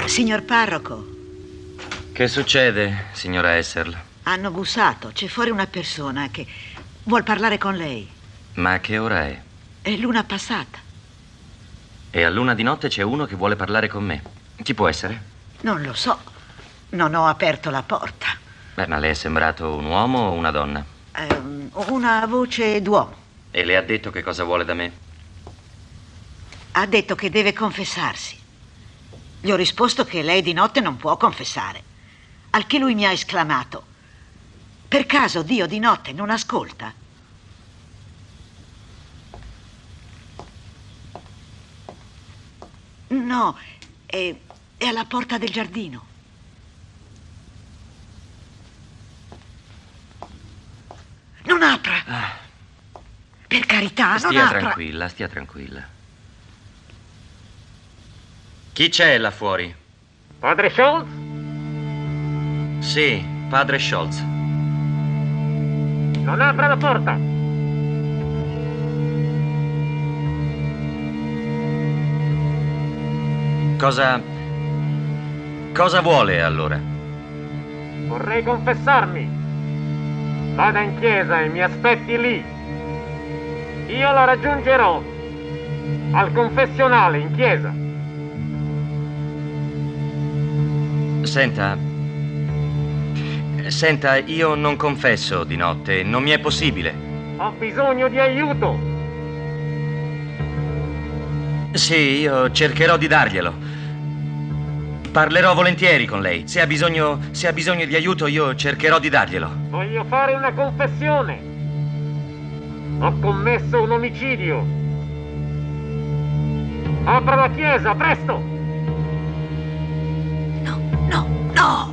Signor parroco. Che succede, signora Esserl? Hanno bussato. C'è fuori una persona che vuol parlare con lei. Ma che ora è? È l'una passata. E a luna di notte c'è uno che vuole parlare con me. Chi può essere? Non lo so. Non ho aperto la porta. Beh, ma le è sembrato un uomo o una donna? Una voce d'uomo. E le ha detto che cosa vuole da me? Ha detto che deve confessarsi. Gli ho risposto che lei di notte non può confessare. Al che lui mi ha esclamato: per caso Dio di notte non ascolta? No, è alla porta del giardino. Non apra! Per carità, non Stia apra! tranquilla, stia tranquilla. Chi c'è là fuori? Padre Scholz? Sì, padre Scholz. Non apra la porta! Cosa vuole allora? Vorrei confessarmi. Vada in chiesa e mi aspetti lì. Io la raggiungerò. Al confessionale, in chiesa. Senta, io non confesso di notte, non mi è possibile. Ho bisogno di aiuto. Sì, io cercherò di darglielo. Parlerò volentieri con lei. Se ha bisogno di aiuto, io cercherò di darglielo. Voglio fare una confessione. Ho commesso un omicidio. Apra la chiesa, presto! No!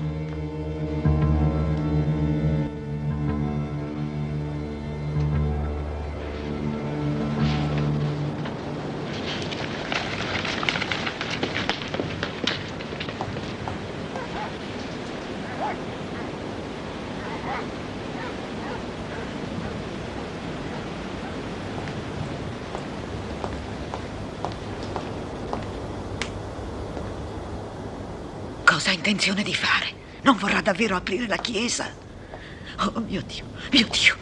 Cosa ha intenzione di fare? Non vorrà davvero aprire la chiesa? Oh mio Dio, mio Dio!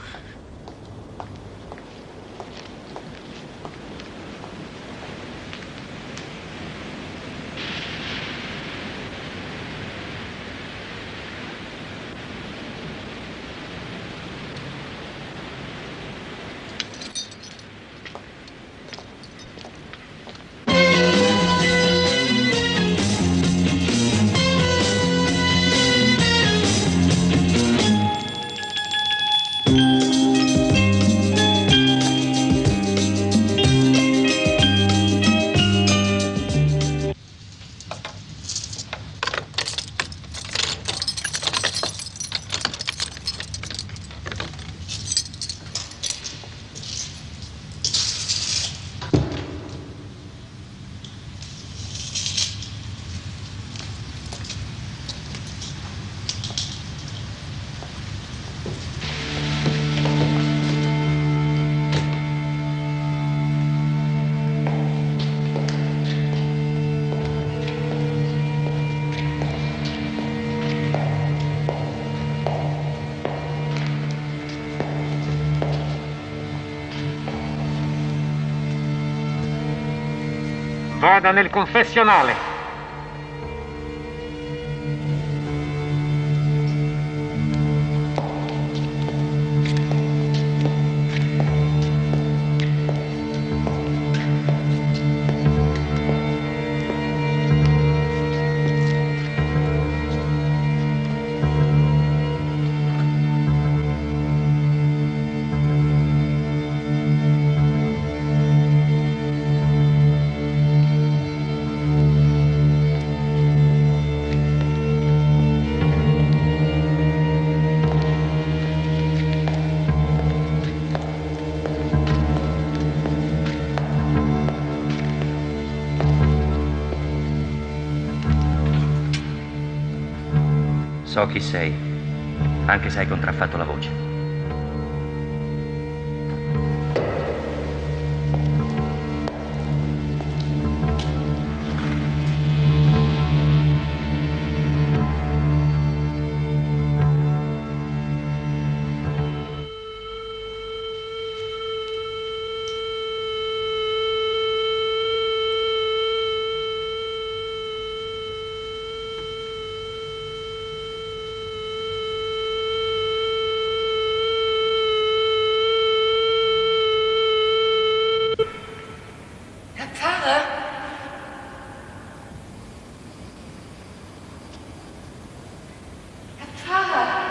Vada nel confessionale. So chi sei, anche se hai contraffatto la voce. Herr Pfarrer? Herr Pfarrer?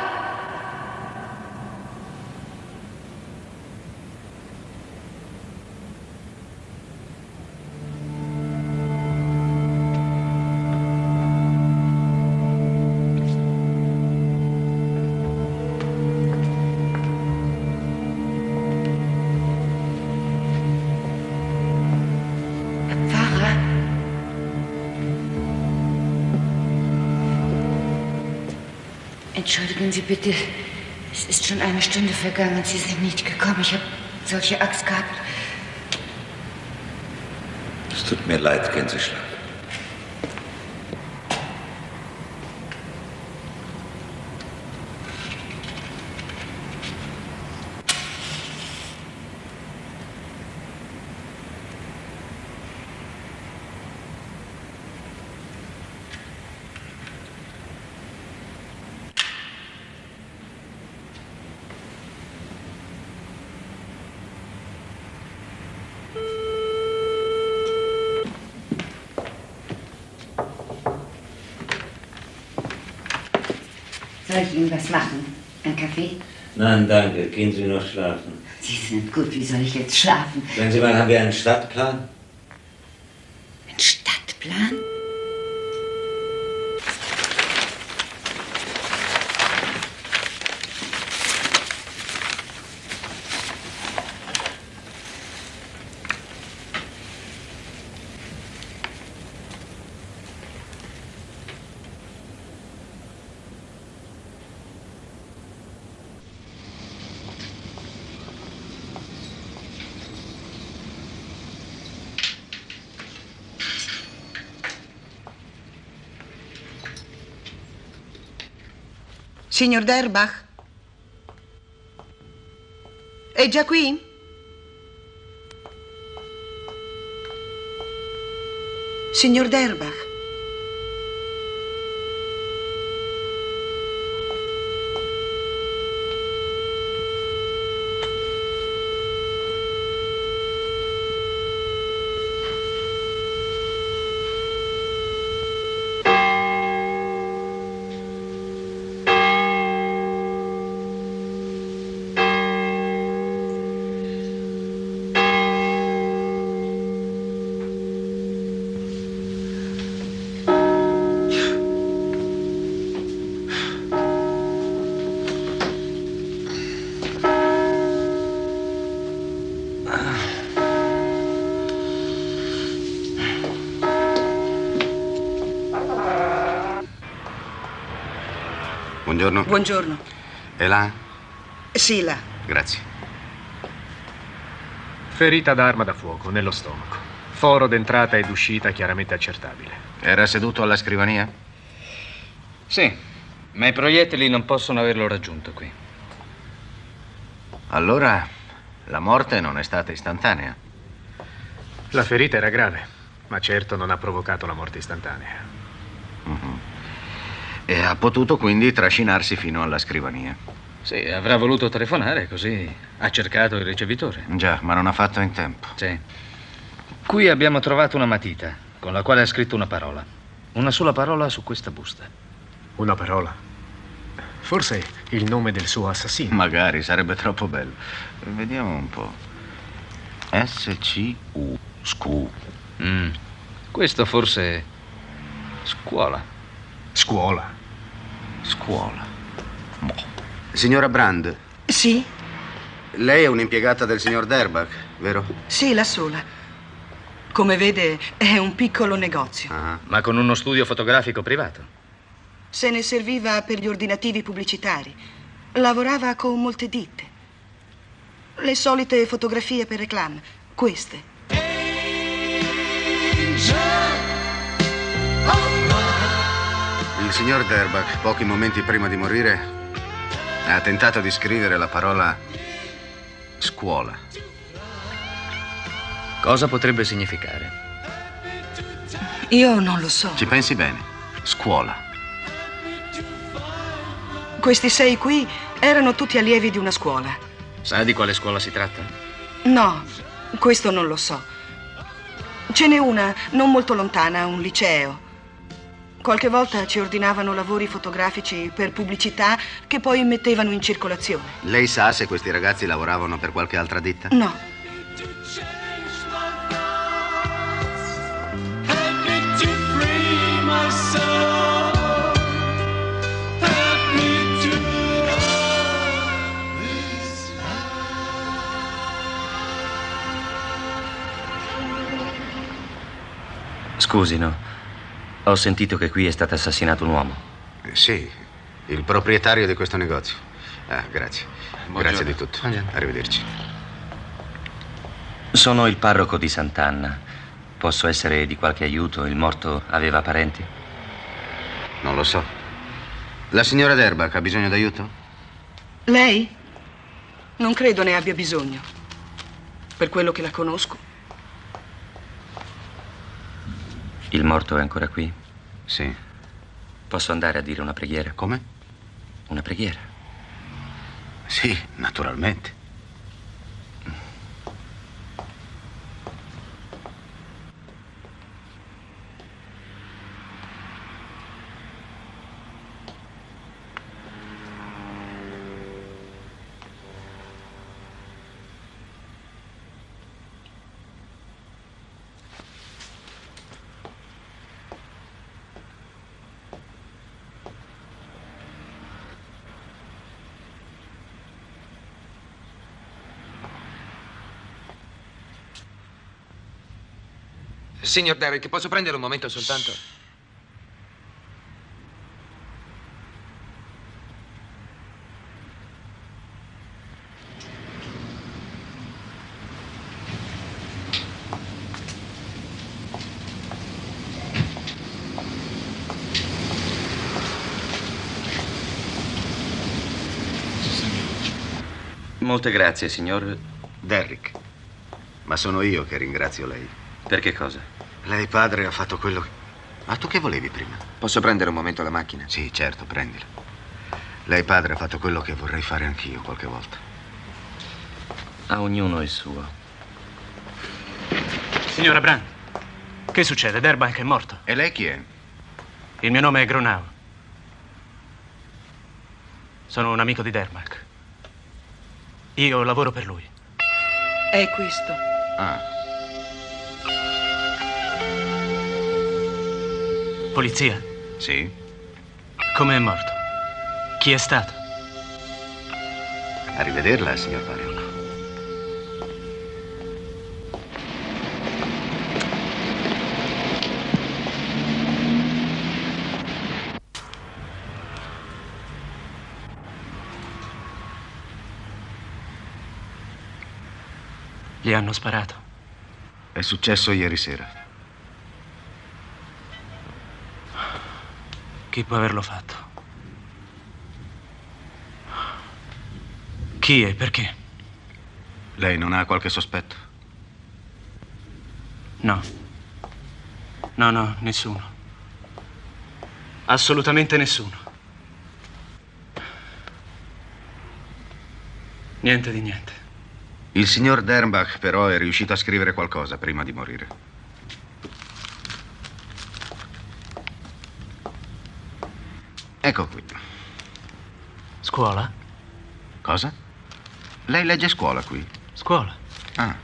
Entschuldigen Sie bitte, es ist schon eine Stunde vergangen und Sie sind nicht gekommen. Ich habe solche Angst gehabt. Es tut mir leid, gehen Sie schlafen. Soll ich Ihnen was machen? Ein Kaffee? Nein, danke. Gehen Sie noch schlafen. Sie sind gut. Wie soll ich jetzt schlafen? Sagen Sie mal, haben wir einen Stadtplan? Ein Stadtplan? Signor Derbach? È già qui? Signor Derbach? Buongiorno. Buongiorno. È là? Sì, là. Grazie. Ferita da arma da fuoco, nello stomaco. Foro d'entrata ed uscita chiaramente accertabile. Era seduto alla scrivania? Sì, ma i proiettili non possono averlo raggiunto qui. Allora, la morte non è stata istantanea. La ferita era grave, ma certo non ha provocato la morte istantanea. E ha potuto quindi trascinarsi fino alla scrivania. Sì, avrà voluto telefonare, così ha cercato il ricevitore. Già, ma non ha fatto in tempo. Sì. Qui abbiamo trovato una matita con la quale ha scritto una parola. Una sola parola su questa busta. Una parola? Forse il nome del suo assassino. Magari, sarebbe troppo bello. Vediamo un po'. S-C-U. Scu. Questo forse è scuola. Scuola. Scuola. Boh. Signora Brand, Sì? lei è un'impiegata del signor Derbach, vero? Sì, la sola. Come vede, è un piccolo negozio. Ah. Ma con uno studio fotografico privato. Se ne serviva per gli ordinativi pubblicitari. Lavorava con molte ditte. Le solite fotografie per reclame. Queste. Il signor Derbach, pochi momenti prima di morire, ha tentato di scrivere la parola scuola. Cosa potrebbe significare? Io non lo so. Ci pensi bene. Scuola. Questi 6 qui erano tutti allievi di una scuola. Sa di quale scuola si tratta? No, questo non lo so. Ce n'è una, non molto lontana, un liceo. Qualche volta ci ordinavano lavori fotografici per pubblicità che poi mettevano in circolazione. Lei sa se questi ragazzi lavoravano per qualche altra ditta? No. Scusi, no? Ho sentito che qui è stato assassinato un uomo. Sì, il proprietario di questo negozio. Ah, grazie. Buongiorno. Grazie di tutto. Buongiorno. Arrivederci. Sono il parroco di Sant'Anna. Posso essere di qualche aiuto? Il morto aveva parenti? Non lo so. La signora Derbach ha bisogno d'aiuto? Lei? Non credo ne abbia bisogno. Per quello che la conosco. Il morto è ancora qui? Sì. Posso andare a dire una preghiera? Come? Una preghiera? Sì, naturalmente. Signor Derrick, posso prendere un momento soltanto? Molte grazie, signor. Derrick. Ma sono io che ringrazio lei. Per che cosa? Lei, padre, ha fatto quello che... Ma tu che volevi prima? Posso prendere un momento la macchina? Sì, certo, prendila. Lei, padre, ha fatto quello che vorrei fare anch'io qualche volta. A ognuno il suo. Signora Brand, che succede? Derbach è morto. E lei chi è? Il mio nome è Gronau. Sono un amico di Derbach. Io lavoro per lui. È questo. Ah. Polizia? Sì? Come è morto? Chi è stato? Arrivederla, signor parroco. Gli hanno sparato. È successo ieri sera. Chi può averlo fatto? Chi e perché? Lei non ha qualche sospetto? No. No, nessuno. Assolutamente nessuno. Niente di niente. Il signor Derbach, però, è riuscito a scrivere qualcosa prima di morire. Ecco qui. Scuola? Cosa? Lei legge a scuola qui? Scuola. Ah.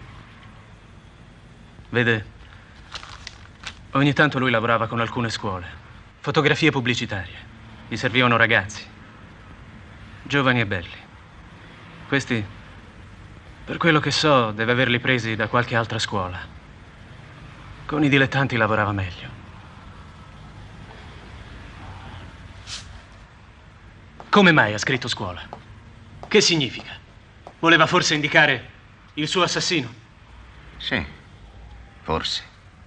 Vede, ogni tanto lui lavorava con alcune scuole. Fotografie pubblicitarie. Gli servivano ragazzi. Giovani e belli. Questi, per quello che so, deve averli presi da qualche altra scuola. Con i dilettanti lavorava meglio. Come mai ha scritto scuola? Che significa? Voleva forse indicare il suo assassino? Sì, forse.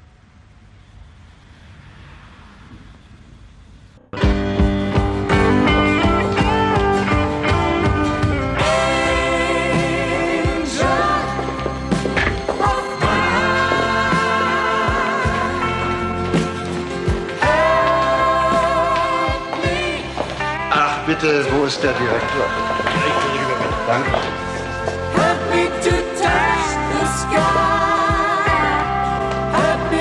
Bitte, wo ist der Direktor? Danke. Happy to touch the sky. Happy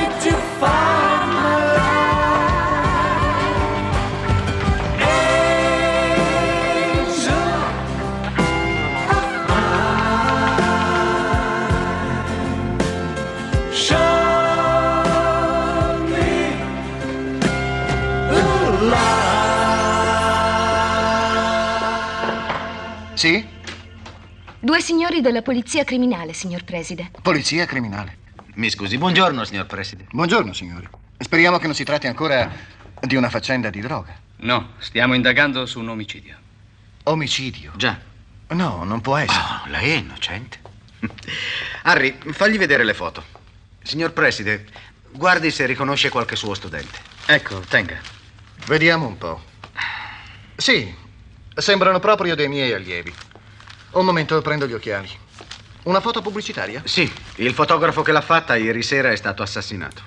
Sì? 2 signori della polizia criminale, signor Preside. Polizia criminale. Mi scusi, buongiorno, signor Preside. Buongiorno, signori. Speriamo che non si tratti ancora di una faccenda di droga. No, stiamo indagando su un omicidio. Omicidio? Già. No, non può essere. Oh, lei è innocente. Harry, fagli vedere le foto. Signor Preside, guardi se riconosce qualche suo studente. Ecco, tenga. Vediamo un po'. Sì, sembrano proprio dei miei allievi. Un momento, prendo gli occhiali. Una foto pubblicitaria? Sì, il fotografo che l'ha fatta ieri sera è stato assassinato.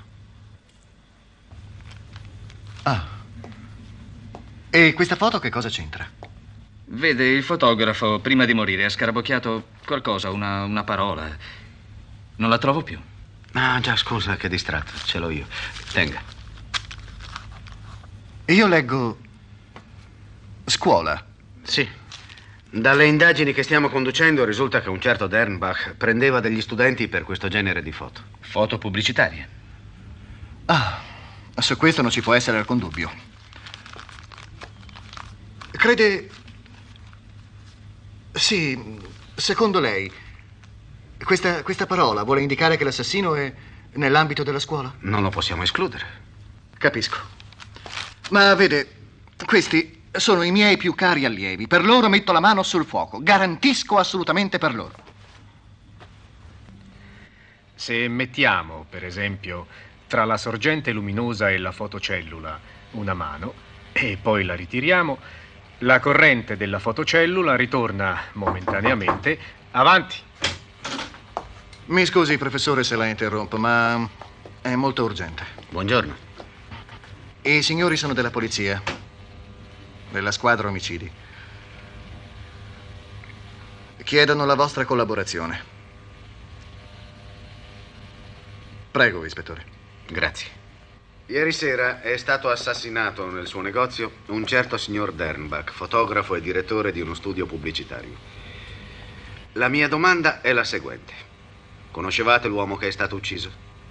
Ah. E questa foto che cosa c'entra? Vede, il fotografo, prima di morire, ha scarabocchiato qualcosa, una parola. Non la trovo più. Ah, già, scusa, che distratto. Ce l'ho io. Tenga. Io leggo... scuola. Sì. Dalle indagini che stiamo conducendo risulta che un certo Dernbach prendeva degli studenti per questo genere di foto. Foto pubblicitarie. Ah, su questo non ci può essere alcun dubbio. Crede... Sì, secondo lei, questa parola vuole indicare che l'assassino è nell'ambito della scuola? Non lo possiamo escludere. Capisco. Ma vede, questi sono i miei più cari allievi. Per loro metto la mano sul fuoco. Garantisco assolutamente per loro. Se mettiamo, per esempio, tra la sorgente luminosa e la fotocellula una mano e poi la ritiriamo, la corrente della fotocellula ritorna momentaneamente avanti. Mi scusi, professore, se la interrompo, ma è molto urgente. Buongiorno. I signori sono della polizia, della squadra omicidi. Chiedono la vostra collaborazione. Prego, ispettore. Grazie. Ieri sera è stato assassinato nel suo negozio un certo signor Dernbach, fotografo e direttore di uno studio pubblicitario. La mia domanda è la seguente. Conoscevate l'uomo che è stato ucciso?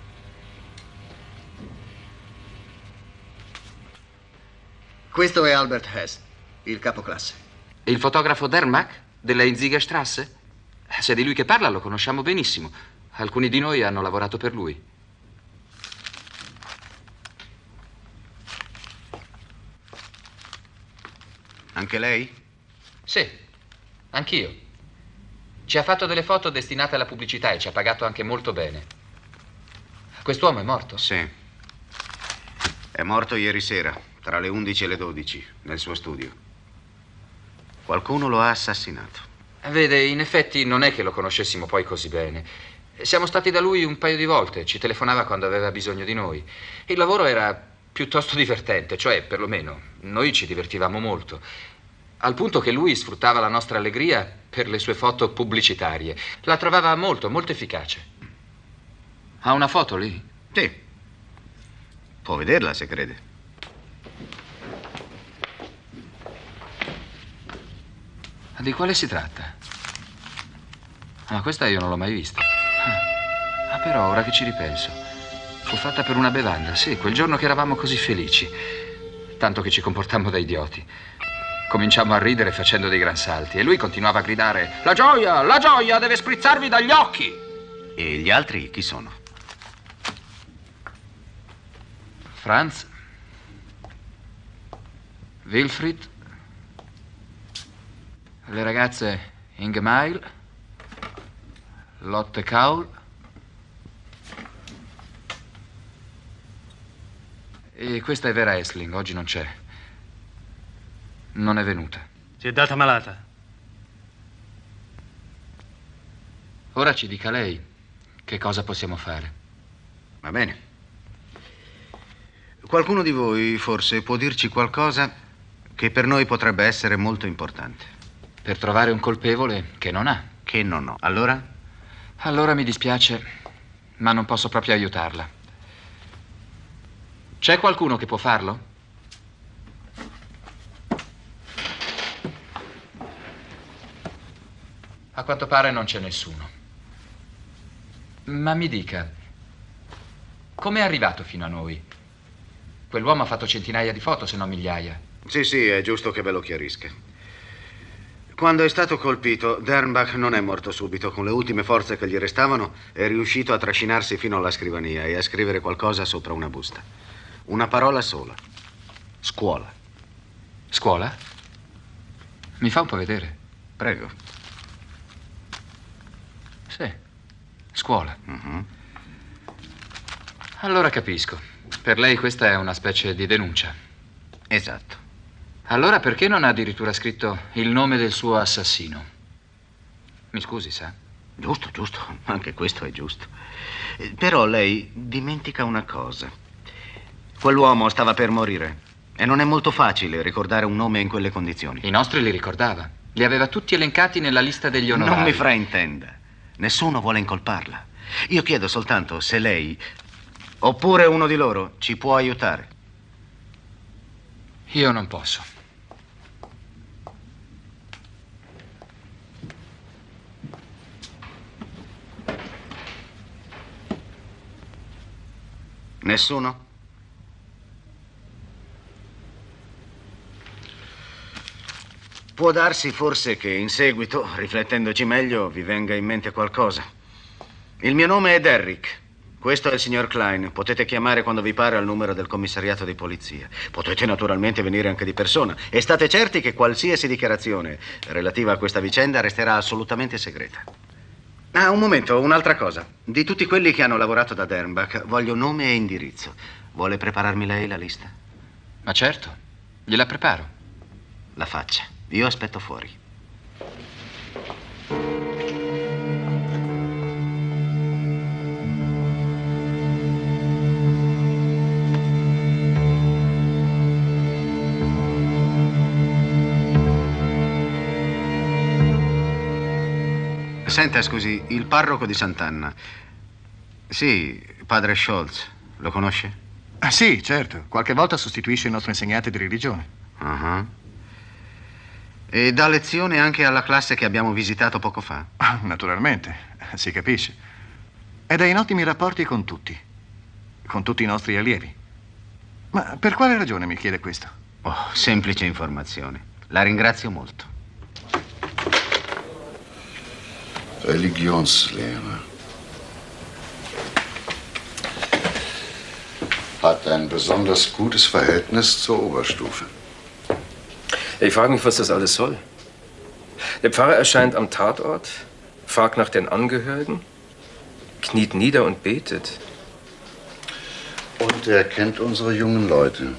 Questo è Albert Hess, il capoclasse. Il fotografo Dernbach della Inzigerstrasse? Se è di lui che parla lo conosciamo benissimo. Alcuni di noi hanno lavorato per lui. Anche lei? Sì, anch'io. Ci ha fatto delle foto destinate alla pubblicità e ci ha pagato anche molto bene. Quest'uomo è morto? Sì. È morto ieri sera, tra le 11 e le 12, nel suo studio. Qualcuno lo ha assassinato. Vede, in effetti non è che lo conoscessimo poi così bene. Siamo stati da lui un paio di volte, ci telefonava quando aveva bisogno di noi. Il lavoro era piuttosto divertente, cioè, perlomeno, noi ci divertivamo molto. Al punto che lui sfruttava la nostra allegria per le sue foto pubblicitarie. La trovava molto, molto efficace. Ha una foto lì? Sì. Può vederla se crede. Di quale si tratta? Ah, questa io non l'ho mai vista. Ah, però ora che ci ripenso, fu fatta per una bevanda, sì, quel giorno che eravamo così felici. Tanto che ci comportammo da idioti. Cominciamo a ridere facendo dei gran salti e lui continuava a gridare: la gioia deve sprizzarvi dagli occhi! E gli altri chi sono? Franz, Wilfried, le ragazze Ingemail, Lotte Kaul e questa è Vera Essling, oggi non c'è. Non è venuta. Si è data malata. Ora ci dica lei che cosa possiamo fare. Va bene. Qualcuno di voi forse può dirci qualcosa che per noi potrebbe essere molto importante. Per trovare un colpevole che non ha. Che non ho. Allora? Allora mi dispiace, ma non posso proprio aiutarla. C'è qualcuno che può farlo? A quanto pare non c'è nessuno. Ma mi dica, come è arrivato fino a noi? Quell'uomo ha fatto centinaia di foto, se non migliaia. Sì, è giusto che ve lo chiarisca. Quando è stato colpito, Dernbach non è morto subito. Con le ultime forze che gli restavano, è riuscito a trascinarsi fino alla scrivania e a scrivere qualcosa sopra una busta. Una parola sola. Scuola. Scuola? Mi fa un po' vedere. Prego. Sì, scuola. Allora capisco. Per lei questa è una specie di denuncia. Esatto. Allora perché non ha addirittura scritto il nome del suo assassino? Mi scusi, sa? Giusto, giusto. Anche questo è giusto. Però lei dimentica una cosa. Quell'uomo stava per morire. E non è molto facile ricordare un nome in quelle condizioni. I nostri li ricordava. Li aveva tutti elencati nella lista degli onorari. Non mi fraintenda. Nessuno vuole incolparla. Io chiedo soltanto se lei, oppure uno di loro, ci può aiutare. Io non posso. Nessuno? Può darsi forse che in seguito, riflettendoci meglio, vi venga in mente qualcosa. Il mio nome è Derrick. Questo è il signor Klein. Potete chiamare quando vi pare al numero del commissariato di polizia. Potete naturalmente venire anche di persona. E state certi che qualsiasi dichiarazione relativa a questa vicenda resterà assolutamente segreta. Ah, un momento, un'altra cosa. Di tutti quelli che hanno lavorato da Dernbach, voglio nome e indirizzo. Vuole prepararmi lei la lista? Ma certo, gliela preparo. La faccia. Io aspetto fuori. Senta, scusi, il parroco di Sant'Anna. Sì, padre Scholz. Lo conosce? Ah, sì, certo. Qualche volta sostituisce il nostro insegnante di religione. E dà lezione anche alla classe che abbiamo visitato poco fa? Ah, naturalmente, si capisce. Ed ha in ottimi rapporti con tutti i nostri allievi. Ma per quale ragione mi chiede questo? Oh, semplice informazione. La ringrazio molto. Religionslehrer. Hat ein besonders gutes Verhältnis zur Oberstufe. Ich frage mich, was das alles soll. Der Pfarrer erscheint am Tatort, fragt nach den Angehörigen, kniet nieder und betet. Und er kennt unsere jungen Leute,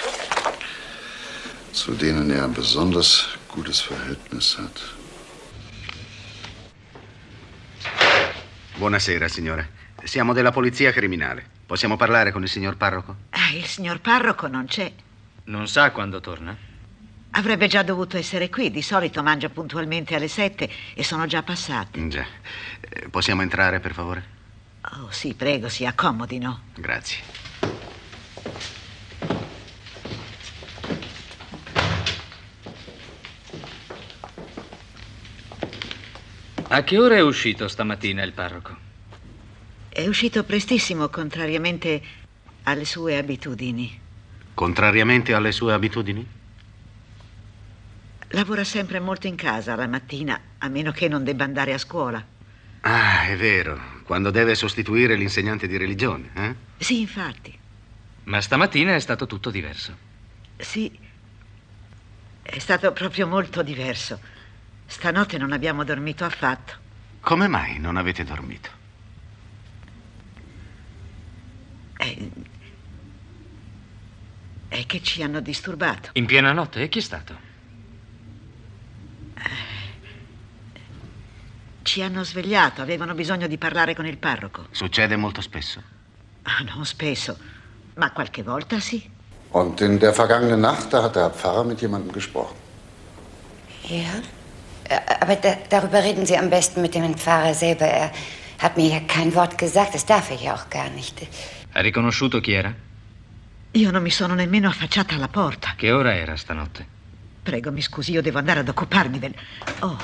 zu denen er ein besonders gutes Verhältnis hat. Buonasera, signore. Siamo della polizia criminale. Possiamo parlare con il signor parroco? Il signor parroco non c'è. Non sa quando torna? Avrebbe già dovuto essere qui. Di solito mangia puntualmente alle 7 e sono già passate. Già. Possiamo entrare, per favore? Oh, sì, prego, si accomodino. Grazie. A che ora è uscito stamattina il parroco? È uscito prestissimo, contrariamente alle sue abitudini. Contrariamente alle sue abitudini? Lavora sempre molto in casa la mattina, a meno che non debba andare a scuola. Ah, è vero. Quando deve sostituire l'insegnante di religione, eh? Sì, infatti. Ma stamattina è stato tutto diverso. Sì, è stato proprio molto diverso. Stanotte non abbiamo dormito affatto. Come mai non avete dormito? È che ci hanno disturbato. In piena notte? E chi è stato? Ci hanno svegliato, avevano bisogno di parlare con il parroco. Succede molto spesso? Ah, non spesso, ma qualche volta sì. Und in der vergangenen Nacht, da hat der Pfarrer mit jemandem gesprochen. Ja? Aber darüber reden Sie am besten mit dem Pfarrer selber. Er hat mir ja kein Wort gesagt, das darf ich auch gar nicht. Ha riconosciuto chi era? Io non mi sono nemmeno affacciata alla porta. Che ora era stanotte? Prego, mi scusi, io devo andare ad occuparmi del... Oh.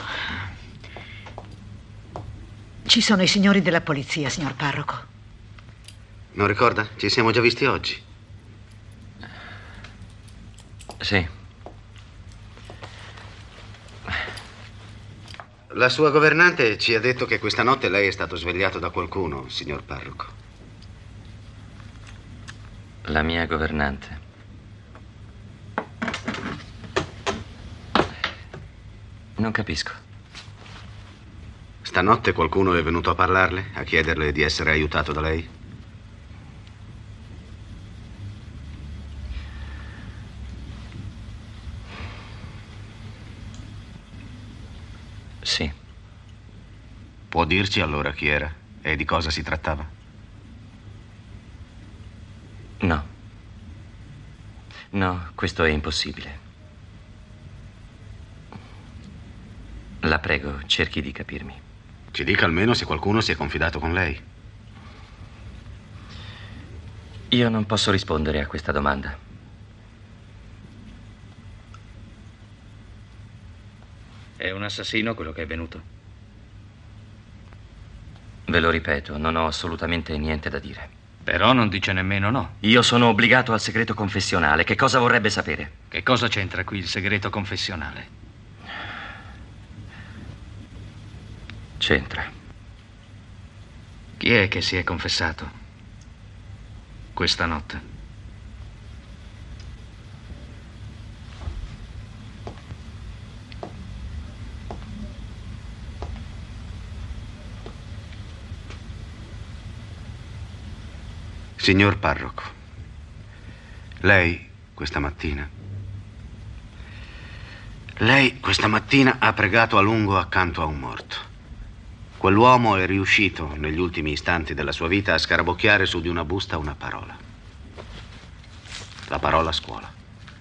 Ci sono i signori della polizia, signor parroco. Non ricorda? Ci siamo già visti oggi. Sì. La sua governante ci ha detto che questa notte lei è stato svegliato da qualcuno, signor parroco. La mia governante. Non capisco. Stanotte qualcuno è venuto a parlarle, a chiederle di essere aiutato da lei? Sì. Può dirci allora chi era e di cosa si trattava? No. No, questo è impossibile. La prego, cerchi di capirmi. Ci dica almeno se qualcuno si è confidato con lei. Io non posso rispondere a questa domanda. È un assassino quello che è venuto? Ve lo ripeto, non ho assolutamente niente da dire. Però non dice nemmeno no. Io sono obbligato al segreto confessionale. Che cosa vorrebbe sapere? Che cosa c'entra qui il segreto confessionale? C'entra. Chi è che si è confessato questa notte? Signor parroco, lei questa mattina ha pregato a lungo accanto a un morto. Quell'uomo è riuscito, negli ultimi istanti della sua vita, a scarabocchiare su di una busta una parola. La parola scuola.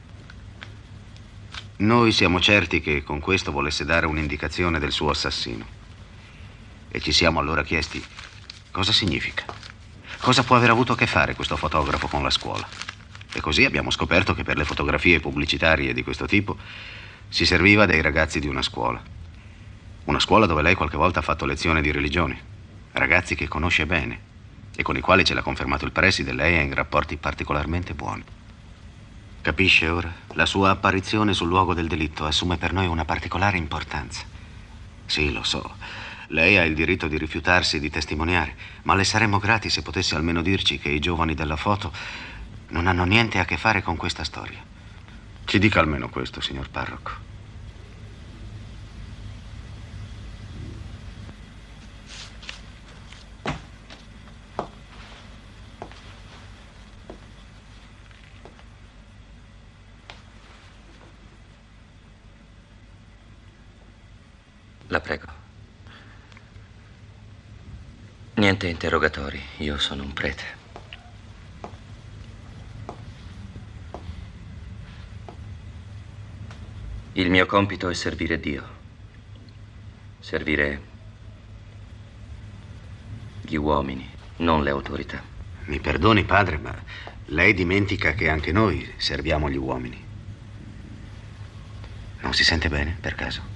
Noi siamo certi che con questo volesse dare un'indicazione del suo assassino. E ci siamo allora chiesti cosa significa. Cosa può aver avuto a che fare questo fotografo con la scuola? E così abbiamo scoperto che per le fotografie pubblicitarie di questo tipo si serviva dei ragazzi di una scuola. Una scuola dove lei qualche volta ha fatto lezione di religione. Ragazzi che conosce bene e con i quali ce l'ha confermato il preside, lei è in rapporti particolarmente buoni. Capisce ora? La sua apparizione sul luogo del delitto assume per noi una particolare importanza. Sì, lo so. Lei ha il diritto di rifiutarsi di testimoniare, ma le saremmo grati se potesse almeno dirci che i giovani della foto non hanno niente a che fare con questa storia. Ci dica almeno questo, signor parroco. La prego. Niente interrogatori, io sono un prete. Il mio compito è servire Dio. Servire gli uomini, non le autorità. Mi perdoni, padre, ma lei dimentica che anche noi serviamo gli uomini. Non si sente bene, per caso?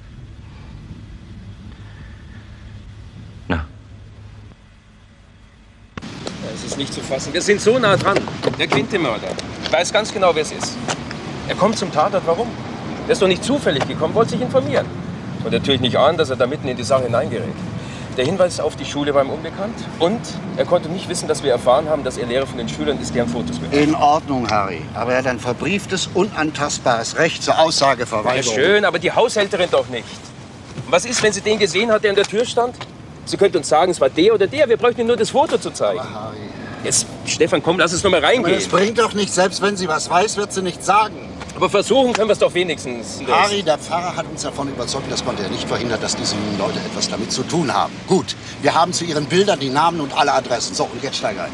Es ist nicht zu fassen. Wir sind so nah dran. Der Quinte-Mörder. Ich weiß ganz genau, wer es ist. Er kommt zum Tatort. Warum? Er ist doch nicht zufällig gekommen, wollte sich informieren. Und natürlich nicht ahnen, dass er da mitten in die Sache hineingerät. Der Hinweis auf die Schule war ihm unbekannt. Und er konnte nicht wissen, dass wir erfahren haben, dass er Lehrer von den Schülern ist, deren Fotos wir haben. In Ordnung, Harry. Aber er hat ein verbrieftes, unantastbares Recht zur Aussageverweigerung. Ja, schön, aber die Haushälterin doch nicht. Und was ist, wenn sie den gesehen hat, der an der Tür stand? Sie könnte uns sagen, es war der oder der. Wir bräuchten nur das Foto zu zeigen. Aber Harry... Jetzt, Stefan, komm, lass uns noch mal reingehen. Es bringt doch nichts. Selbst wenn sie was weiß, wird sie nichts sagen. Aber versuchen können wir es doch wenigstens. Harry, der Pfarrer hat uns davon überzeugt, das konnte er nicht verhindern, dass diese jungen Leute etwas damit zu tun haben. Gut, wir haben zu ihren Bildern die Namen und alle Adressen. So, und jetzt steig ein.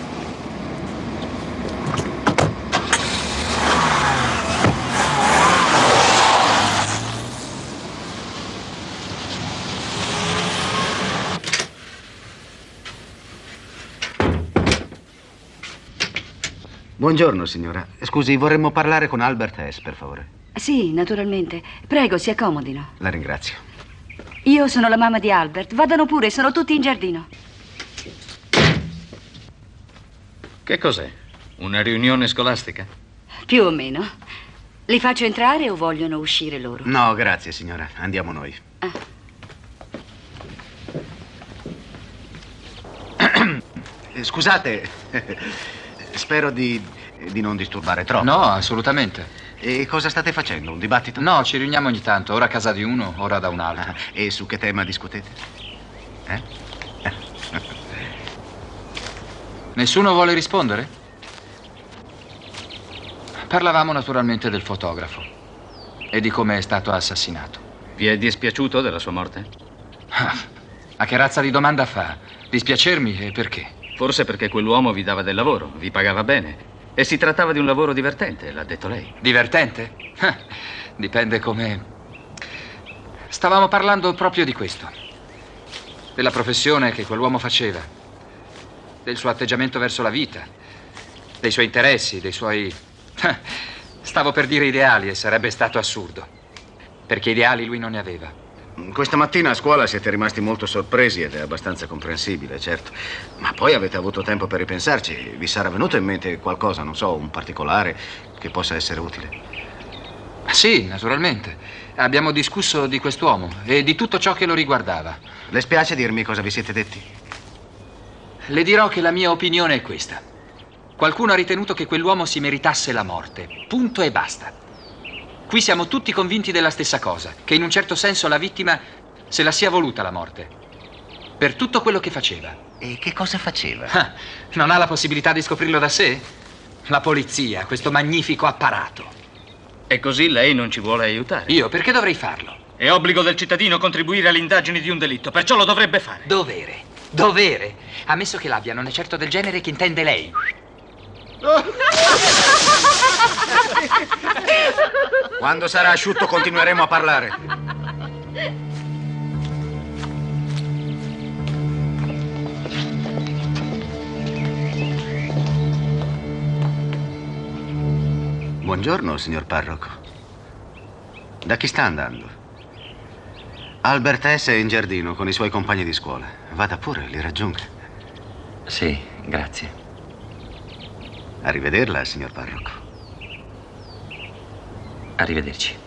Buongiorno, signora. Scusi, vorremmo parlare con Albert Hess, per favore. Sì, naturalmente. Prego, si accomodino. La ringrazio. Io sono la mamma di Albert. Vadano pure, sono tutti in giardino. Che cos'è? Una riunione scolastica? Più o meno. Li faccio entrare o vogliono uscire loro? No, grazie, signora. Andiamo noi. Scusate, spero di non disturbare troppo. No, assolutamente. E cosa state facendo? Un dibattito? No, ci riuniamo ogni tanto, ora a casa di uno, ora da un altro. E su che tema discutete? Nessuno vuole rispondere? Parlavamo naturalmente del fotografo e di come è stato assassinato. Vi è dispiaciuto della sua morte? Ma che razza di domanda fa? Dispiacermi e perché? Forse perché quell'uomo vi dava del lavoro, vi pagava bene. E si trattava di un lavoro divertente, l'ha detto lei. Divertente? Dipende come... Stavamo parlando proprio di questo. Della professione che quell'uomo faceva. Del suo atteggiamento verso la vita. Dei suoi interessi, dei suoi... Stavo per dire ideali e sarebbe stato assurdo. Perché ideali lui non ne aveva. Questa mattina a scuola siete rimasti molto sorpresi ed è abbastanza comprensibile, certo. Ma poi avete avuto tempo per ripensarci. Vi sarà venuto in mente qualcosa, non so, un particolare che possa essere utile? Sì, naturalmente. Abbiamo discusso di quest'uomo e di tutto ciò che lo riguardava. Le spiace dirmi cosa vi siete detti? Le dirò che la mia opinione è questa. Qualcuno ha ritenuto che quell'uomo si meritasse la morte. Punto e basta. Qui siamo tutti convinti della stessa cosa, che in un certo senso la vittima se la sia voluta la morte. Per tutto quello che faceva. E che cosa faceva? Non ha la possibilità di scoprirlo da sé? La polizia, questo magnifico apparato. E così lei non ci vuole aiutare? Io perché dovrei farlo? È obbligo del cittadino contribuire alle indagini di un delitto, perciò lo dovrebbe fare. Dovere. Dovere. Ammesso che l'abbia, non è certo del genere che intende lei. Quando sarà asciutto continueremo a parlare. Buongiorno, signor parroco. Da chi sta andando? Albert S. è in giardino con i suoi compagni di scuola. Vada pure, li raggiunga. Sì, grazie. Arrivederla, signor parroco. Arrivederci.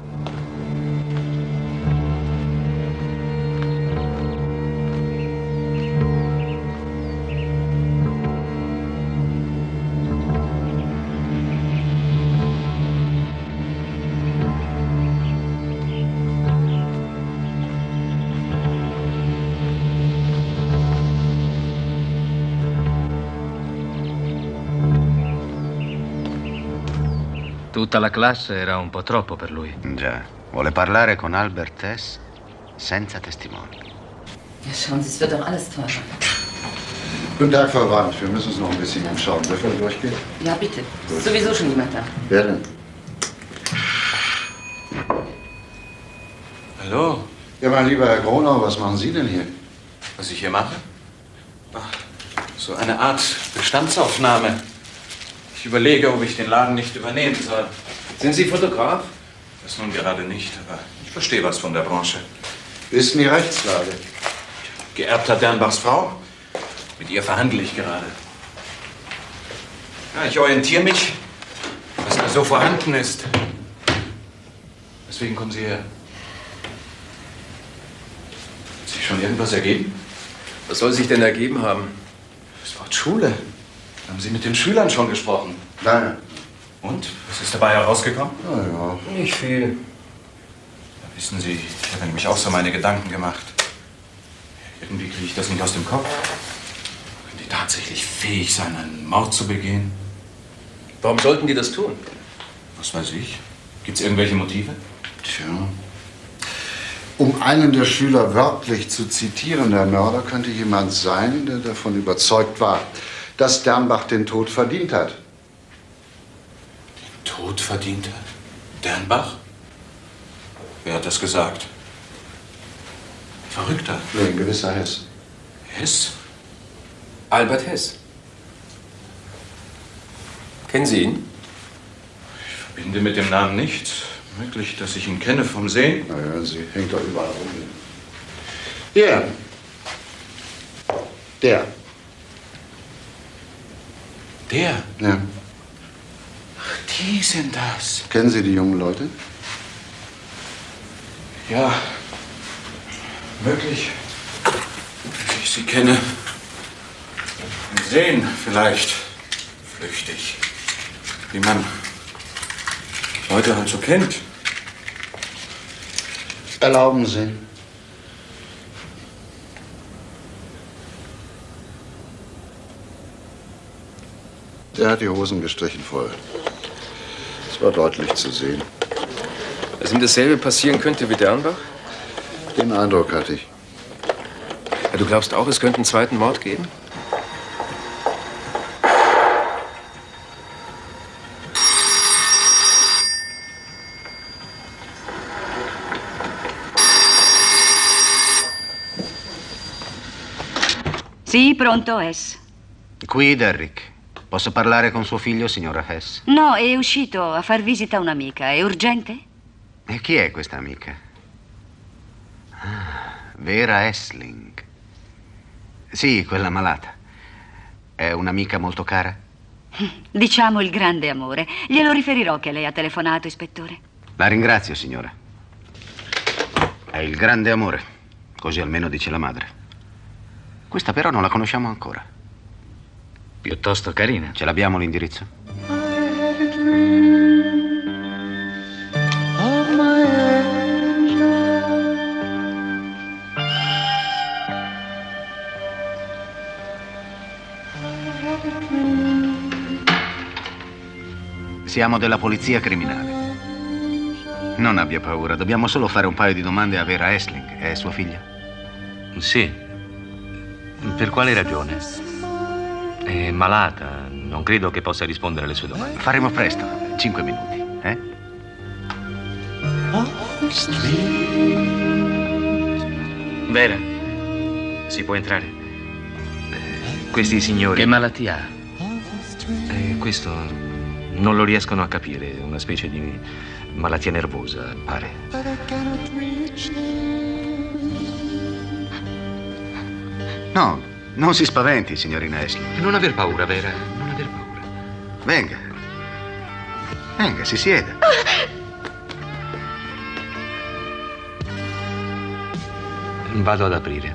Tutta la classe era un po' troppo per lui. Già, vuole parlare con Albert S. senza testimoni. Ja, schauen Sie, es wird doch alles teurer. Guten Tag, Frau Brandt. Wir müssen uns noch ein bisschen umschauen. Dürfen wir durchgehen? Ja, bitte. Ist sowieso schon jemand da. Wer denn? Hallo? Ja, mein lieber Herr Gronau, was machen Sie denn hier? Was ich hier mache? Ach, so eine Art Bestandsaufnahme. Ich überlege, ob ich den Laden nicht übernehmen soll. Sind Sie Fotograf? Das nun gerade nicht, aber ich verstehe was von der Branche. Wie ist denn die Rechtslage? Geerbter Dernbachs Frau. Mit ihr verhandle ich gerade. Ja, ich orientiere mich, was da so vorhanden ist. Deswegen kommen Sie her. Hat sich schon irgendwas ergeben? Was soll sich denn ergeben haben? Das Wort Schule. Haben Sie mit den Schülern schon gesprochen? Nein. Und? Was ist dabei herausgekommen? Na ja. Nicht viel. Ja, wissen Sie, ich habe nämlich auch so meine Gedanken gemacht. Irgendwie kriege ich das nicht aus dem Kopf. Können die tatsächlich fähig sein, einen Mord zu begehen? Warum sollten die das tun? Was weiß ich. Gibt es irgendwelche Motive? Tja. Um einen der Schüler wörtlich zu zitieren, der Mörder könnte jemand sein, der davon überzeugt war, dass Dernbach den Tod verdient hat. Den Tod verdient hat? Dernbach? Wer hat das gesagt? Verrückter. Nee, ein gewisser Hess. Hess? Albert Hess. Kennen Sie ihn? Ich verbinde mit dem Namen nichts. Möglich, dass ich ihn kenne vom Sehen? Naja, sie hängt doch überall rum. Hier. Der. Der? Ja. Ach, die sind das. Kennen Sie die jungen Leute? Ja. Möglich. Dass ich sie kenne. Sehen vielleicht flüchtig, wie man Leute halt so kennt. Erlauben Sie. Der hat die Hosen gestrichen voll. Es war deutlich zu sehen. Dass ihm dasselbe passieren könnte wie Dernbach? Den Eindruck hatte ich. Ja, du glaubst auch, es könnte einen zweiten Mord geben? Sì, pronto, Hess. Qui Derrick. Posso parlare con suo figlio, signora Hess? No, è uscito a far visita a un'amica. È urgente? E chi è questa amica? Vera Essling. Sì, quella malata. È un'amica molto cara? Diciamo il grande amore. Glielo riferirò che lei ha telefonato, ispettore. La ringrazio, signora. È il grande amore. Così almeno dice la madre. Questa però non la conosciamo ancora. Piuttosto carina. Ce l'abbiamo l'indirizzo? Siamo della polizia criminale. Non abbia paura, dobbiamo solo fare un paio di domande a Vera Essling. È sua figlia? Sì. Per quale ragione? È malata, non credo che possa rispondere alle sue domande. Faremo presto, 5 minuti, eh? Vera, si può entrare? Questi signori... Che malattia ha? Questo non lo riescono a capire, è una specie di malattia nervosa, pare. No, non si spaventi, signorina Essling. Non aver paura, Vera, non aver paura. Venga. Venga, si sieda. Vado ad aprire.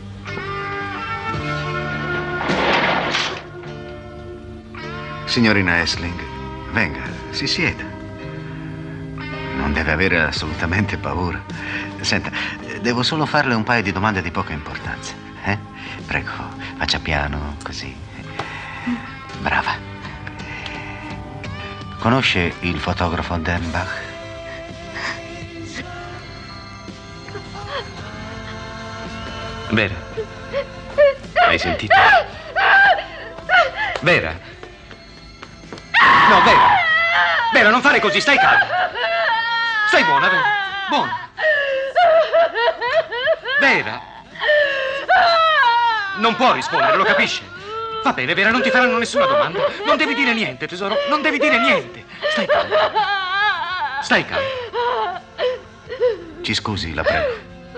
Signorina Essling, venga, si sieda. Non deve avere assolutamente paura. Senta, devo solo farle un paio di domande di poca importanza. Prego, faccia piano, così. Brava. Conosce il fotografo Dernbach? Vera, hai sentito? Vera? No, Vera! Vera, non fare così, stai calma! Stai buona, Vera! Buona! Vera! Non può rispondere, lo capisce? Va bene, Vera, non ti faranno nessuna domanda. Non devi dire niente, tesoro, non devi dire niente. Stai calma. Stai calma. Ci scusi, la prego.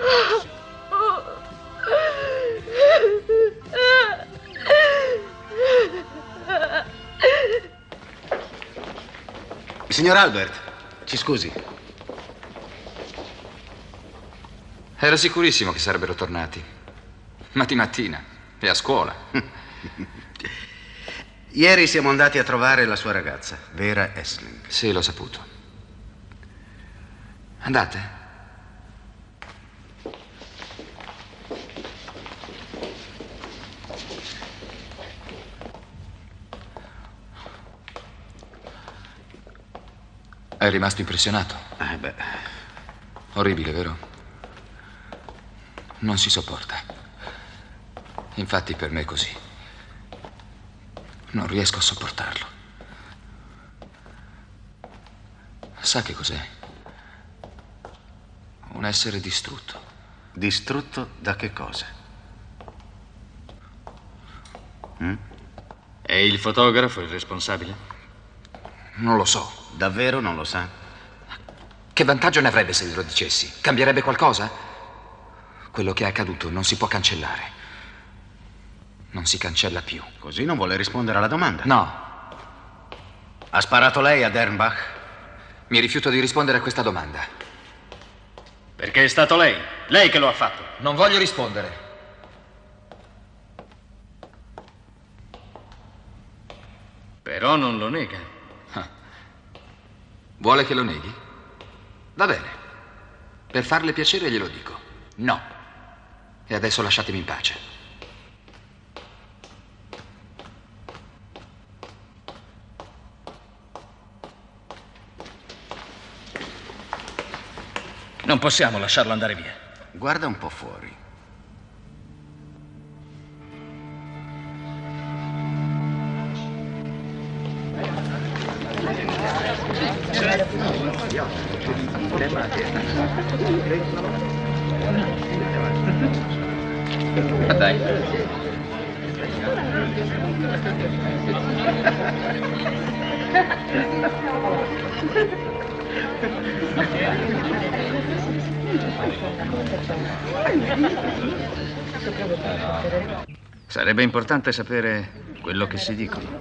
Signor Albert, ci scusi. Era sicurissimo che sarebbero tornati. Mattina e a scuola. Ieri siamo andati a trovare la sua ragazza, Vera Essling. Sì, l'ho saputo. Andate. È rimasto impressionato? Beh. Orribile, vero? Non si sopporta. Infatti per me è così. Non riesco a sopportarlo. Sa che cos'è? Un essere distrutto. Distrutto da che cosa? È il fotografo il responsabile? Non lo so. Davvero non lo sa? Che vantaggio ne avrebbe se glielo dicessi? Cambierebbe qualcosa? Quello che è accaduto non si può cancellare. Non si cancella più. Così non vuole rispondere alla domanda? No. Ha sparato lei a Dernbach? Mi rifiuto di rispondere a questa domanda. Perché è stato lei. Lei che lo ha fatto. Non voglio rispondere. Però non lo nega. Vuole che lo neghi? Va bene. Per farle piacere glielo dico. No. E adesso lasciatemi in pace. Non possiamo lasciarlo andare via. Guarda un po' fuori. Dai. Sarebbe importante sapere quello che si dicono.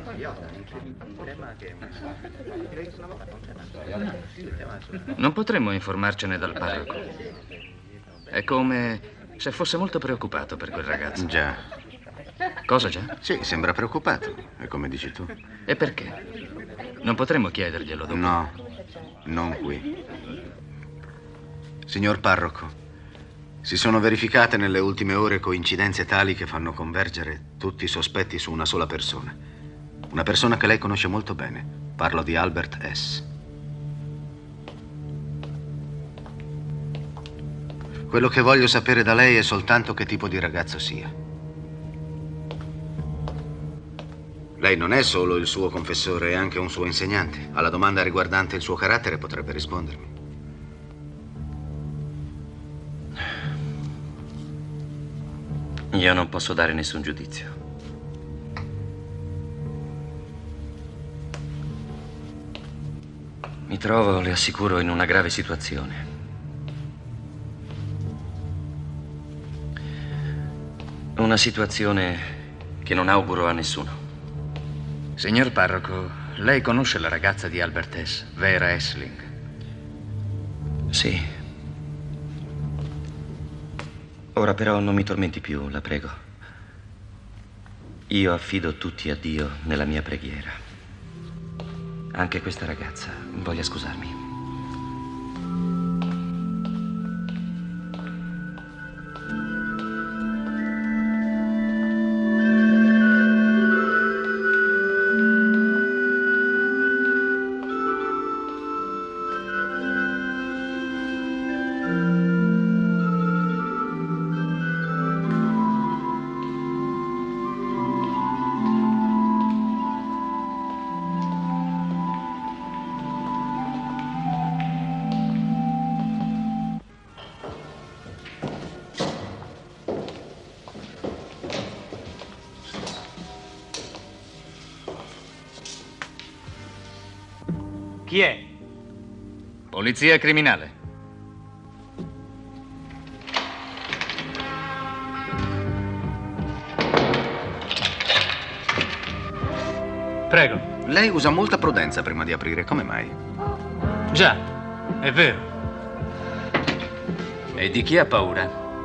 Non potremmo informarcene dal parroco. È come se fosse molto preoccupato per quel ragazzo. Già. Cosa già? Sì, sembra preoccupato, è come dici tu. E perché? Non potremmo chiederglielo dopo. No, non qui. Signor parroco, si sono verificate nelle ultime ore coincidenze tali che fanno convergere tutti i sospetti su una sola persona. Una persona che lei conosce molto bene. Parlo di Albert S. Quello che voglio sapere da lei è soltanto che tipo di ragazzo sia. Lei non è solo il suo confessore, è anche un suo insegnante. Alla domanda riguardante il suo carattere potrebbe rispondermi. Io non posso dare nessun giudizio. Mi trovo, le assicuro, in una grave situazione. Una situazione che non auguro a nessuno. Signor parroco, lei conosce la ragazza di Albert S., Vera Essling? Sì. Ora però non mi tormenti più, la prego. Io affido tutti a Dio nella mia preghiera. Anche questa ragazza voglia scusarmi. Chi è? Polizia criminale. Prego. Lei usa molta prudenza prima di aprire, come mai? Già, è vero. E di chi ha paura?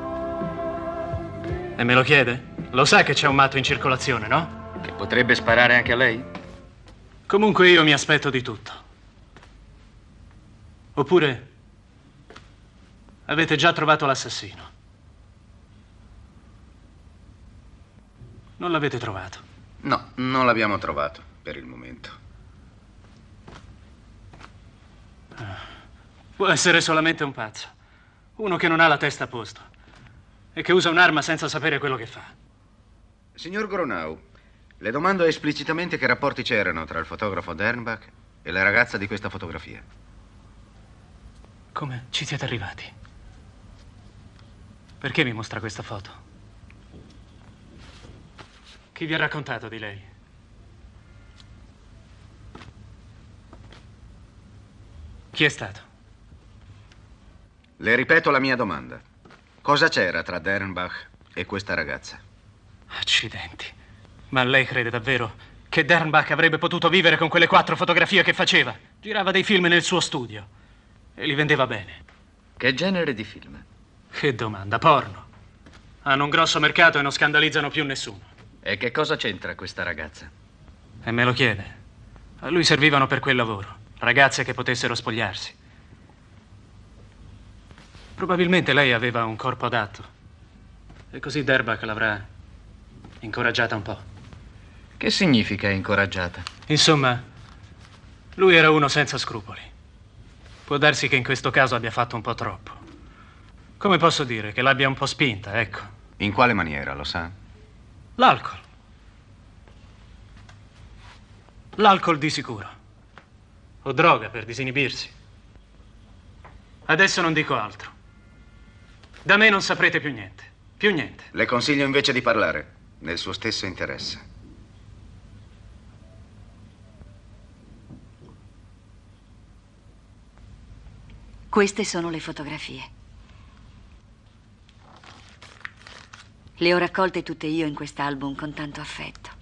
E me lo chiede? Lo sa che c'è un matto in circolazione, no? Che potrebbe sparare anche a lei? Comunque io mi aspetto di tutto. Oppure avete già trovato l'assassino? Non l'avete trovato? No, non l'abbiamo trovato per il momento. Può essere solamente un pazzo. Uno che non ha la testa a posto e che usa un'arma senza sapere quello che fa. Signor Gronau, le domando esplicitamente che rapporti c'erano tra il fotografo Dernbach e la ragazza di questa fotografia. Come ci siete arrivati? Perché mi mostra questa foto? Chi vi ha raccontato di lei? Chi è stato? Le ripeto la mia domanda. Cosa c'era tra Dernbach e questa ragazza? Accidenti. Ma lei crede davvero che Dernbach avrebbe potuto vivere con quelle 4 fotografie che faceva? Girava dei film nel suo studio e li vendeva bene. Che genere di film? Che domanda, porno. Hanno un grosso mercato e non scandalizzano più nessuno. E che cosa c'entra questa ragazza? E me lo chiede? A lui servivano per quel lavoro, ragazze che potessero spogliarsi. Probabilmente lei aveva un corpo adatto e così Derbach l'avrà incoraggiata un po'. Che significa incoraggiata? Insomma, lui era uno senza scrupoli. Può darsi che in questo caso abbia fatto un po' troppo. Come posso dire? Che l'abbia un po' spinta, ecco. In quale maniera, lo sa? L'alcol. L'alcol di sicuro. O droga per disinibirsi. Adesso non dico altro. Da me non saprete più niente. Più niente. Le consiglio invece di parlare, nel suo stesso interesse. Queste sono le fotografie. Le ho raccolte tutte io in quest'album con tanto affetto.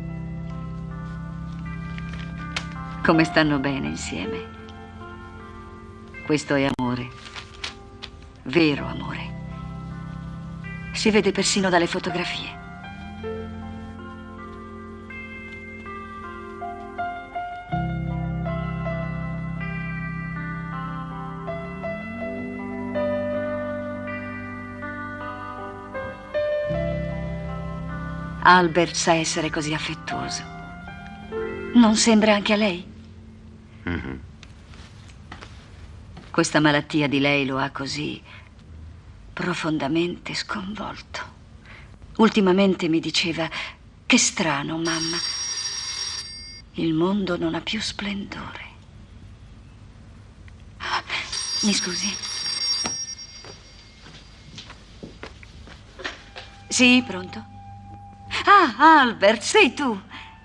Come stanno bene insieme. Questo è amore. Vero amore. Si vede persino dalle fotografie. Albert sa essere così affettuoso. Non sembra anche a lei? Mm-hmm. Questa malattia di lei lo ha così profondamente sconvolto. Ultimamente mi diceva: che strano, mamma. Il mondo non ha più splendore. Mi scusi? Sì, pronto? Ah, Albert, sei tu.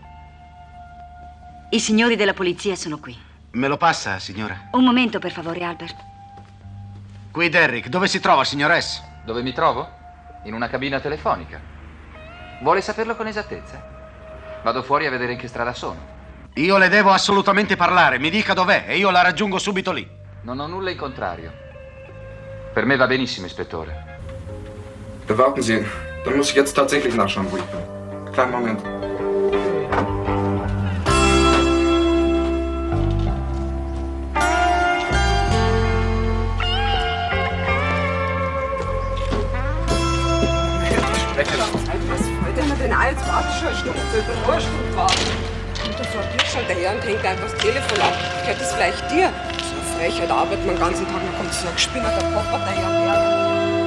I signori della polizia sono qui. Me lo passa, signora? Un momento, per favore, Albert. Qui Derrick, dove si trova, signor S? Dove mi trovo? In una cabina telefonica. Vuole saperlo con esattezza? Vado fuori a vedere in che strada sono. Io le devo assolutamente parlare, mi dica dov'è e io la raggiungo subito lì. Non ho nulla in contrario. Per me va benissimo, ispettore. Warten Sie, dann muss ich jetzt tatsächlich nachschauen, wo ich bin. Kleinen Moment. Den Hals, warte schon eine Stunde, über eine Stunde warten. Und da fährt hier schon daher und hängt einfach das Telefon ab. Gehört das vielleicht dir? So eine Frechheit, da arbeitet man den ganzen Tag, dann kommt so ein Gespinner, der Papa daher und her.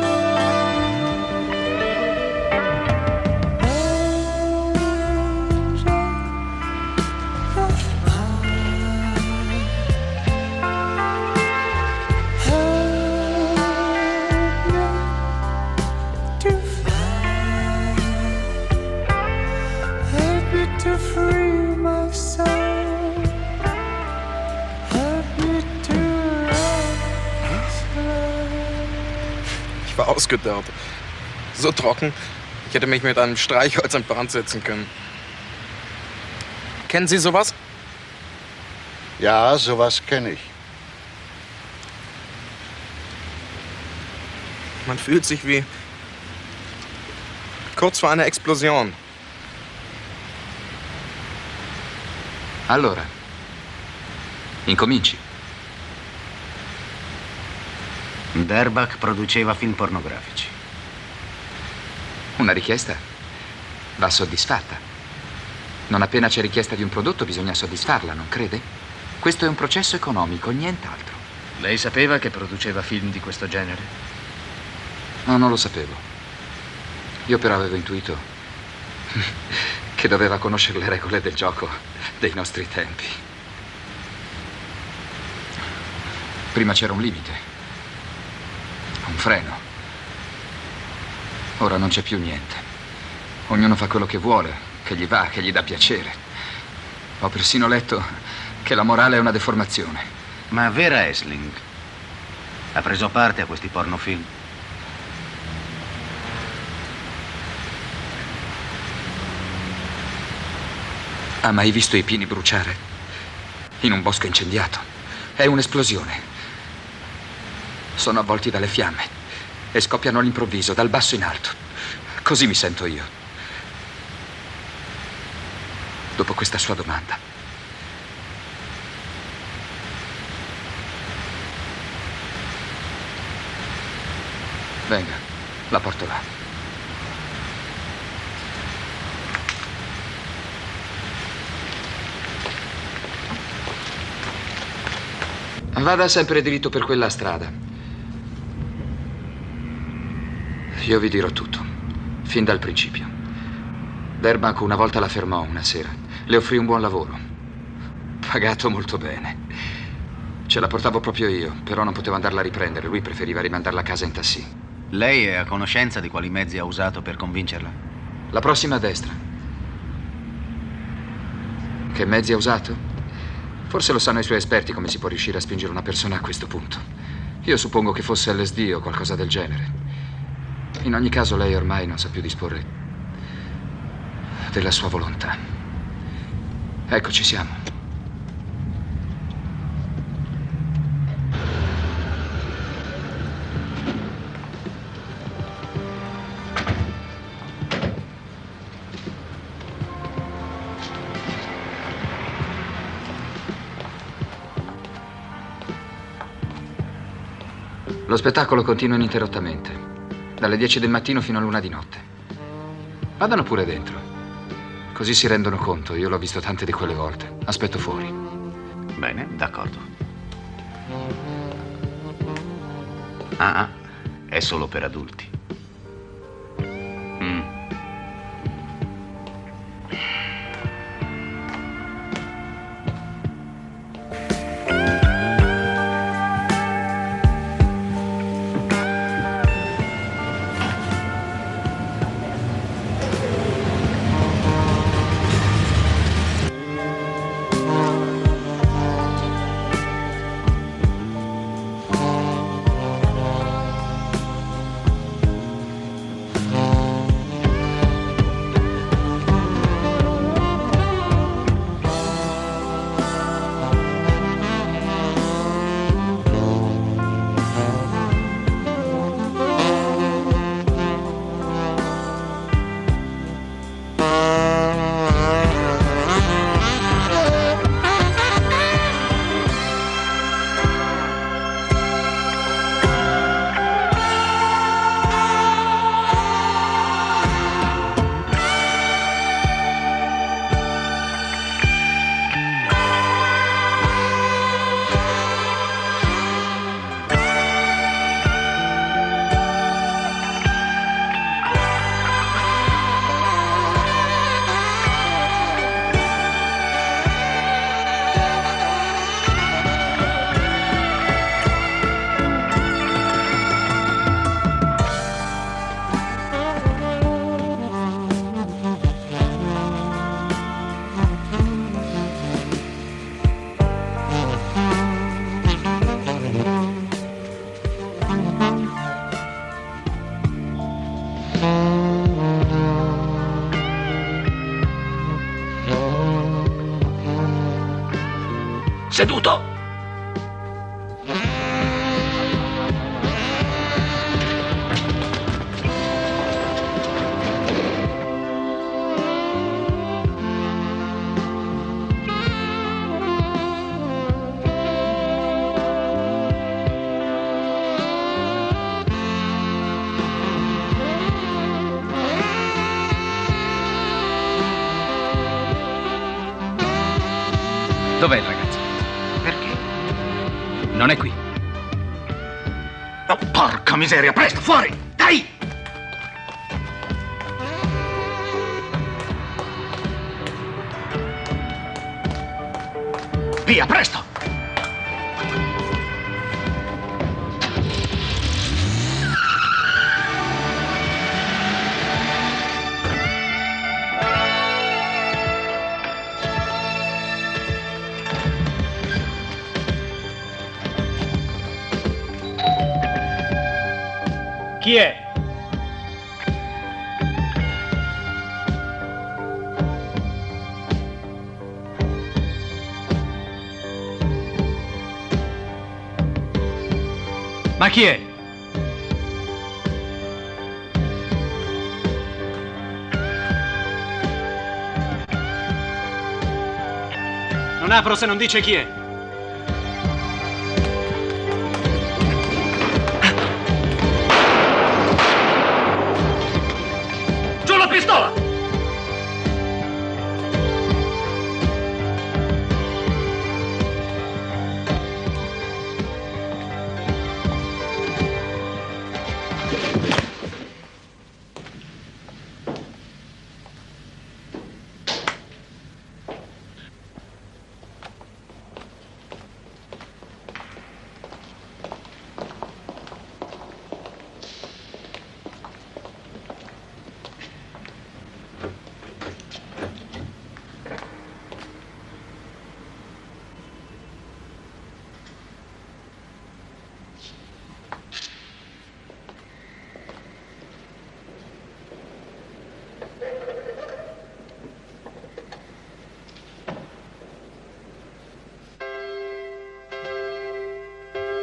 Ausgedörrt. So trocken, ich hätte mich mit einem Streichholz in Brand setzen können. Kennen Sie sowas? Ja, sowas kenne ich. Man fühlt sich wie kurz vor einer Explosion. Allora, incominci. Derbach produceva film pornografici. Una richiesta va soddisfatta. Non appena c'è richiesta di un prodotto bisogna soddisfarla, non crede? Questo è un processo economico, nient'altro. Lei sapeva che produceva film di questo genere? No, non lo sapevo. Io però avevo intuito che doveva conoscere le regole del gioco dei nostri tempi. Prima c'era un limite. Un freno. Ora non c'è più niente. Ognuno fa quello che vuole, che gli va, che gli dà piacere. Ho persino letto che la morale è una deformazione. Ma Vera Essling ha preso parte a questi pornofilm? Ha mai visto i pini bruciare? In un bosco incendiato. È un'esplosione. Sono avvolti dalle fiamme e scoppiano all'improvviso, dal basso in alto. Così mi sento io. Dopo questa sua domanda, Venga, la porto là. Vada sempre diritto per quella strada. Io vi dirò tutto, fin dal principio. Derbach una volta la fermò una sera. Le offrì un buon lavoro. Pagato molto bene. Ce la portavo proprio io, però non potevo andarla a riprendere. Lui preferiva rimandarla a casa in taxi. Lei è a conoscenza di quali mezzi ha usato per convincerla? La prossima a destra. Che mezzi ha usato? Forse lo sanno i suoi esperti come si può riuscire a spingere una persona a questo punto. Io suppongo che fosse LSD o qualcosa del genere. In ogni caso lei ormai non sa più disporre della sua volontà. Eccoci siamo. Lo spettacolo continua ininterrottamente, dalle 10 del mattino fino all'1 di notte. Vadano pure dentro, così si rendono conto. Io l'ho visto tante di quelle volte. Aspetto fuori. Bene, d'accordo. È solo per adulti. Seduto! Dov'è il ragazzo? Perché? Non è qui. Oh, porca miseria, presto, fuori! Dai! Via, presto! Chi è? Ma chi è? Non apro se non dice chi è.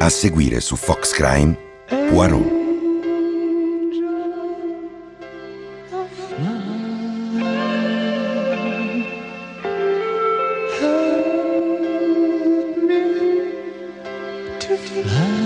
A seguire su Fox Crime, Poirot. To